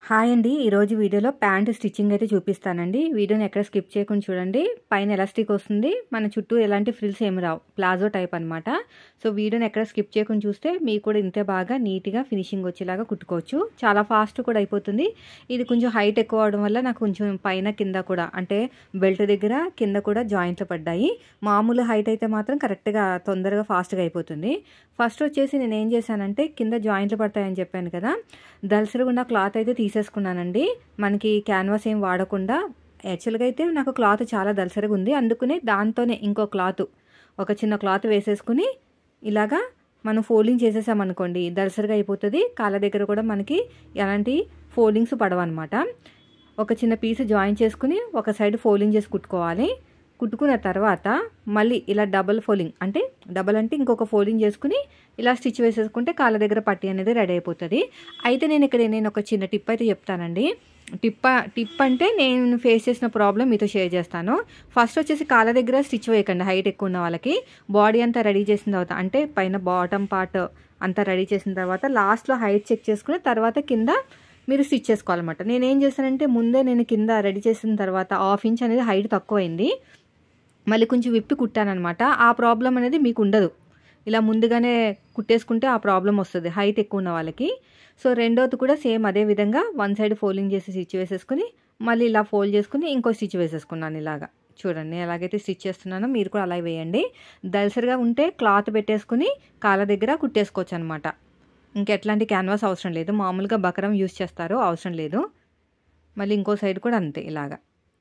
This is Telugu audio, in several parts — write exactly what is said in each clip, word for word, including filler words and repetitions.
హాయ్ అండి. ఈరోజు వీడియోలో ప్యాంట్ స్టిచ్చింగ్ అయితే చూపిస్తానండి. వీడియోని ఎక్కడ స్కిప్ చేయకుండా చూడండి. పైన ఎలాస్టిక్ వస్తుంది, మన చుట్టూ ఎలాంటి ఫ్రిల్స్ ఏమి రావు, ప్లాజో టైప్ అనమాట. సో వీడియోని ఎక్కడ స్కిప్ చేయకుండా చూస్తే మీకు కూడా ఇంతే బాగా నీట్గా ఫినిషింగ్ వచ్చేలాగా కుట్టుకోవచ్చు. చాలా ఫాస్ట్ కూడా అయిపోతుంది. ఇది కొంచెం హైట్ ఎక్కువ అవడం వల్ల నాకు కొంచెం పైన కింద కూడా అంటే బెల్ట్ దగ్గర కింద కూడా జాయింట్లు పడ్డాయి. మామూలు హైట్ అయితే మాత్రం కరెక్ట్గా తొందరగా ఫాస్ట్గా అయిపోతుంది. ఫస్ట్ వచ్చేసి నేను ఏం చేశానంటే కింద జాయింట్లు పడతాయని చెప్పాను కదా, దల్సరిగా ఉన్న క్లాత్ అయితే తీసేసుకున్నానండి. మనకి క్యాన్వాస్ ఏం వాడకుండా. యాక్చువల్గా అయితే నాకు క్లాత్ చాలా దల్సరిగా ఉంది, అందుకనే దాంతోనే ఇంకో క్లాత్ ఒక చిన్న క్లాత్ వేసేసుకుని ఇలాగా మనం ఫోల్డింగ్ చేసేసామనుకోండి దల్సరిగా అయిపోతుంది. కాళ్ళ దగ్గర కూడా మనకి ఎలాంటి ఫోల్డింగ్స్ పడవన్నమాట. ఒక చిన్న పీస్ జాయిన్ చేసుకుని ఒక సైడ్ ఫోల్డింగ్ చేసి కుట్టుకోవాలి. కుట్టుకున్న తర్వాత మళ్ళీ ఇలా డబల్ ఫోల్డింగ్ అంటే డబల్ అంటే ఇంకొక ఫోల్డింగ్ చేసుకుని ఇలా స్టిచ్ వేసేసుకుంటే కాళ్ళ దగ్గర పట్టి అనేది రెడీ అయిపోతుంది. అయితే నేను ఇక్కడ నేను ఒక చిన్న టిప్ అయితే చెప్తానండి. టిప్ టిప్ అంటే నేను ఫేస్ చేసిన ప్రాబ్లం మీతో షేర్ చేస్తాను. ఫస్ట్ వచ్చేసి కాళ్ళ దగ్గర స్టిచ్ వేయకండి. హైట్ ఎక్కువ ఉన్న వాళ్ళకి బాడీ అంతా రెడీ చేసిన తర్వాత అంటే పైన బాటమ్ పార్ట్ అంతా రెడీ చేసిన తర్వాత లాస్ట్లో హైట్ చెక్ చేసుకుని తర్వాత కింద మీరు స్టిచ్ చేసుకోవాలన్నమాట. నేనేం చేశానంటే ముందే నేను కింద రెడీ చేసిన తర్వాత హాఫ్ ఇంచ్ అనేది హైట్ తక్కువైంది, మళ్ళీ కొంచెం విప్పి కుట్టానమాట. ఆ ప్రాబ్లం అనేది మీకు ఉండదు. ఇలా ముందుగానే కుట్టేసుకుంటే ఆ ప్రాబ్లం వస్తుంది హైట్ ఎక్కువ ఉన్న వాళ్ళకి. సో రెండోది కూడా సేమ్ అదే విధంగా వన్ సైడ్ ఫోల్డింగ్ చేసి స్టిచ్ వేసేసుకుని మళ్ళీ ఇలా ఫోల్డ్ చేసుకుని ఇంకో స్టిచ్ వేసేసుకున్నాను. ఇలాగా చూడండి, ఎలాగైతే స్టిచ్ చేస్తున్నానో మీరు కూడా అలా వేయండి. దల్సరిగా ఉంటే క్లాత్ పెట్టేసుకుని కాళ్ళ దగ్గర కుట్టేసుకోవచ్చు అనమాట. ఇంకెట్లాంటి క్యాన్వాస్ అవసరం లేదు, మామూలుగా బకరం యూస్ చేస్తారు, అవసరం లేదు. మళ్ళీ ఇంకో సైడ్ కూడా అంతే. ఇలాగా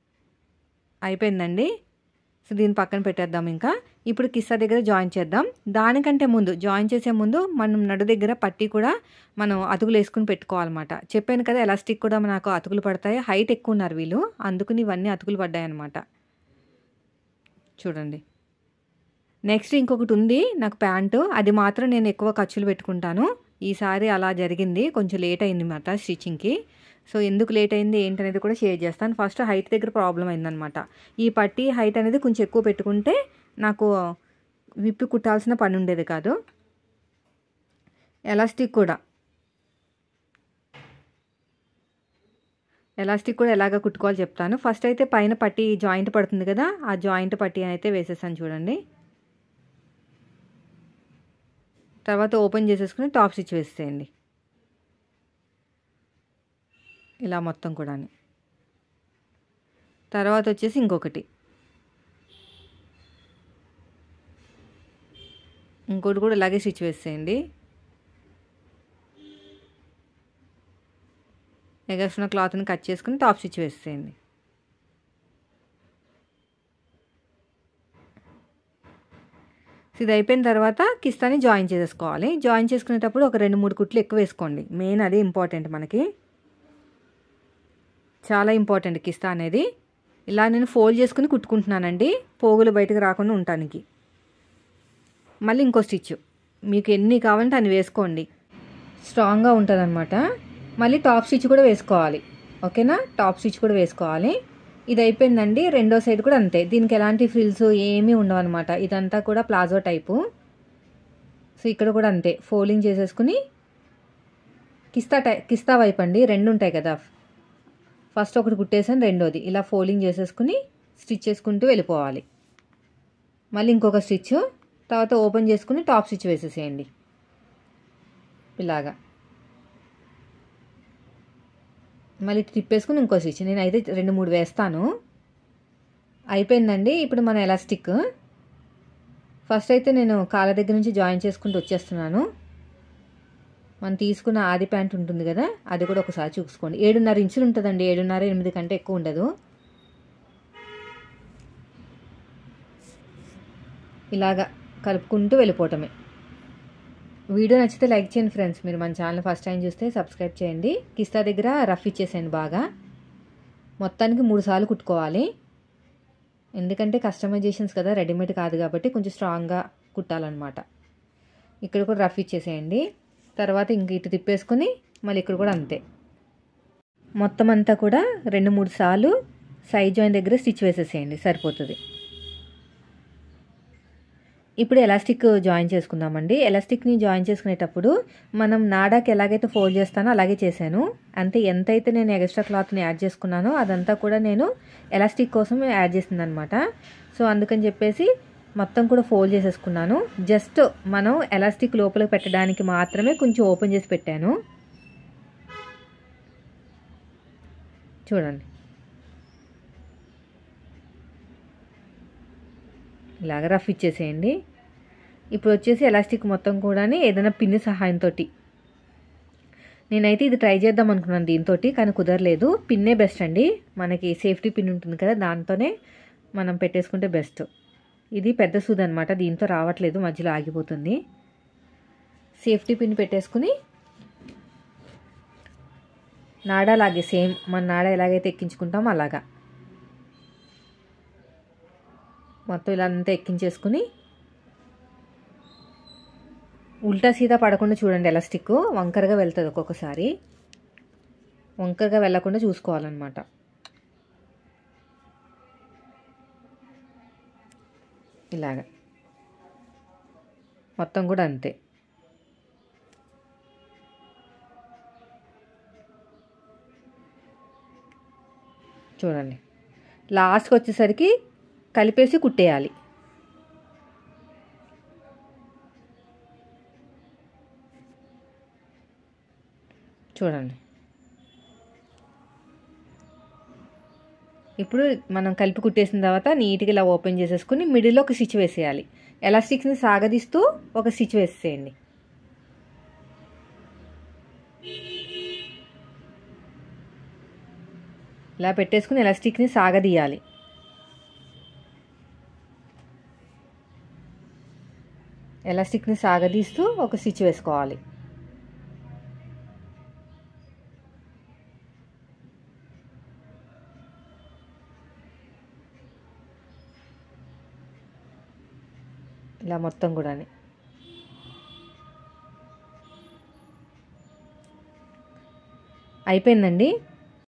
అయిపోయిందండి. సో దీన్ని పక్కన పెట్టేద్దాం. ఇంకా ఇప్పుడు కిస్సా దగ్గర జాయిన్ చేద్దాం. దానికంటే ముందు జాయిన్ చేసే ముందు మనం నడు దగ్గర పట్టి కూడా మనం అతుకులు వేసుకుని పెట్టుకోవాలన్నమాట. చెప్పాను కదా ఎలాస్టిక్ కూడా నాకు అతుకులు పడతాయి. హైట్ ఎక్కువ ఉన్నారు వీళ్ళు, అందుకని ఇవన్నీ అతుకులు పడ్డాయి అన్నమాట. చూడండి. నెక్స్ట్ ఇంకొకటి ఉంది నాకు ప్యాంటు, అది మాత్రం నేను ఎక్కువ ఖర్చులు పెట్టుకుంటాను. ఈసారి అలా జరిగింది, కొంచెం లేట్ అయింది అన్నమాట స్టిచ్చింగ్కి. సో ఎందుకు లేట్ అయింది ఏంటనేది కూడా షేర్ చేస్తాను. ఫస్ట్ హైట్ దగ్గర ప్రాబ్లం అయిందనమాట. ఈ పట్టి హైట్ అనేది కొంచెం ఎక్కువ పెట్టుకుంటే నాకు విప్పి కుట్టాల్సిన పని ఉండేది కాదు. ఎలాస్టిక్ కూడా ఎలాస్టిక్ కూడా ఎలాగ కుట్టుకోవాలో చెప్తాను. ఫస్ట్ అయితే పైన పట్టి జాయింట్ పడుతుంది కదా, ఆ జాయింట్ పట్టి అయితే వేసేసాను చూడండి. తర్వాత ఓపెన్ చేసేసుకుని టాప్ స్టిచ్ వేసేయండి ఇలా మొత్తం కూడా. తర్వాత వచ్చేసి ఇంకొకటి ఇంకోటి కూడా ఇలాగే స్టిచ్ వేసేయండి. ఎగస్ట్రా క్లాత్ని కట్ చేసుకుని టాప్ స్టిచ్ వేసేయండి. ఇది అయిపోయిన తర్వాత కిస్తాని జాయిన్ చేసేసుకోవాలి. జాయిన్ చేసుకునేటప్పుడు ఒక రెండు మూడు కుట్లు ఎక్కువ వేసుకోండి. మెయిన్ అదే ఇంపార్టెంట్, మనకి చాలా ఇంపార్టెంట్ కిస్తా అనేది. ఇలా నేను ఫోల్డ్ చేసుకుని కుట్టుకుంటున్నానండి, పోగులు బయటకు రాకుండా ఉండటానికి. మళ్ళీ ఇంకో స్టిచ్ మీకు ఎన్ని కావాలంటే అన్ని వేసుకోండి, స్ట్రాంగ్గా ఉంటుంది అనమాట. మళ్ళీ టాప్ స్టిచ్ కూడా వేసుకోవాలి, ఓకేనా? టాప్ స్టిచ్ కూడా వేసుకోవాలి. ఇది అయిపోయిందండి. రెండో సైడ్ కూడా అంతే, దీనికి ఎలాంటి ఫ్రిల్స్ ఏమీ ఉండవు అనమాట. ఇదంతా కూడా ప్లాజో టైపు. సో ఇక్కడ కూడా అంతే, ఫోల్డింగ్ చేసేసుకుని కిస్తా టై కిస్తా వైపు అండి రెండు ఉంటాయి కదా, ఫస్ట్ ఒకటి కుట్టేసాను, రెండోది ఇలా ఫోల్డింగ్ చేసేసుకుని స్టిచ్ చేసుకుంటూ వెళ్ళిపోవాలి. మళ్ళీ ఇంకొక స్టిచ్, తర్వాత ఓపెన్ చేసుకుని టాప్ స్టిచ్ వేసేసేయండి ఇలాగా. మళ్ళీ తిప్పేసుకుని ఇంకో స్టిచ్, నేను అయితే రెండు మూడు వేస్తాను. అయిపోయిందండి. ఇప్పుడు మన ఎలాస్టిక్ ఫస్ట్ అయితే నేను కాళ్ళ దగ్గర నుంచి జాయిన్ చేసుకుంటూ వచ్చేస్తున్నాను. మనం తీసుకున్న ఆది ప్యాంట్ ఉంటుంది కదా, అది కూడా ఒకసారి చూసుకోండి. ఏడున్నర ఇంచులు ఉంటుందండి, ఏడున్నర ఎనిమిది కంటే ఎక్కువ ఉండదు. ఇలాగా కలుపుకుంటూ వెళ్ళిపోవటమే. వీడియో నచ్చితే లైక్ చేయండి ఫ్రెండ్స్. మీరు మన ఛానల్ ఫస్ట్ టైం చూస్తే సబ్స్క్రైబ్ చేయండి. కిస్తా దగ్గర రఫ్ ఇచ్చేసేయండి బాగా. మొత్తానికి మూడు సార్లు కుట్టుకోవాలి, ఎందుకంటే కస్టమైజేషన్స్ కదా, రెడీమేడ్ కాదు కాబట్టి కొంచెం స్ట్రాంగ్గా కుట్టాలన్నమాట. ఇక్కడ కూడా రఫ్ ఇచ్చేసేయండి. తర్వాత ఇంక ఇటు తిప్పేసుకుని మళ్ళీ ఇక్కడ కూడా అంతే, మొత్తం అంతా కూడా రెండు మూడు సార్లు సైడ్ జాయిన్ దగ్గర స్టిచ్ వేసేసేయండి, సరిపోతుంది. ఇప్పుడు ఎలాస్టిక్ జాయిన్ చేసుకుందామండి. ఎలాస్టిక్ని జాయిన్ చేసుకునేటప్పుడు మనం నాడాకి ఎలాగైతే ఫోల్డ్ చేస్తానో అలాగే చేశాను. అంతే, ఎంతైతే నేను ఎక్స్ట్రా క్లాత్ని యాడ్ చేసుకున్నానో అదంతా కూడా నేను ఎలాస్టిక్ కోసం యాడ్ చేసింది అనమాట. సో అందుకని చెప్పేసి మొత్తం కూడా ఫోల్డ్ చేసేసుకున్నాను. జస్ట్ మనం ఎలాస్టిక్ లోపలికి పెట్టడానికి మాత్రమే కొంచెం ఓపెన్ చేసి పెట్టాను. చూడండి, ఇలాగ రఫ్ ఇచ్చేసేయండి. ఇప్పుడు వచ్చేసి ఎలాస్టిక్ మొత్తం కూడా ఏదైనా పిన్ సహాయంతో, నేనైతే ఇది ట్రై చేద్దాం అనుకున్నాను దీంతో, కానీ కుదరలేదు. పిన్నే బెస్ట్ అండి, మనకి సేఫ్టీ పిన్ ఉంటుంది కదా, దాంతోనే మనం పెట్టేసుకుంటే బెస్ట్. ఇది పెద్ద సూది అనమాట, దీంతో రావట్లేదు, మధ్యలో ఆగిపోతుంది. సేఫ్టీ పిన్ పెట్టేసుకుని నాడాలాగే సేమ్ మన నాడ ఎలాగైతే ఎక్కించుకుంటామో అలాగా మొత్తం ఇలా అంతా ఎక్కించేసుకుని ఉల్టా సీదా పడకుండా చూడండి. ఎలాస్టిక్ వంకరగా వెళ్తుంది, ఒక్కొక్కసారి వంకరగా వెళ్ళకుండా చూసుకోవాలన్నమాట. ఇలాగ మొత్తం కూడా అంతే. చూడండి, లాస్ట్కి వచ్చేసరికి కలిపేసి కుట్టేయాలి. చూడండి, ఇప్పుడు మనం కలిపి కుట్టేసిన తర్వాత నీట్గా ఇలా ఓపెన్ చేసేసుకుని మిడిల్లో ఒక స్టిచ్ వేసేయాలి. ఎలాస్టిక్స్ని సాగదీస్తూ ఒక స్టిచ్ వేసేయండి. ఇలా పెట్టేసుకుని ఎలాస్టిక్ని సాగదీయాలి. ఎలాస్టిక్ని సాగదీస్తూ ఒక స్టిచ్ వేసుకోవాలి. ఇలా మొత్తం కూడా అయిపోయిందండి.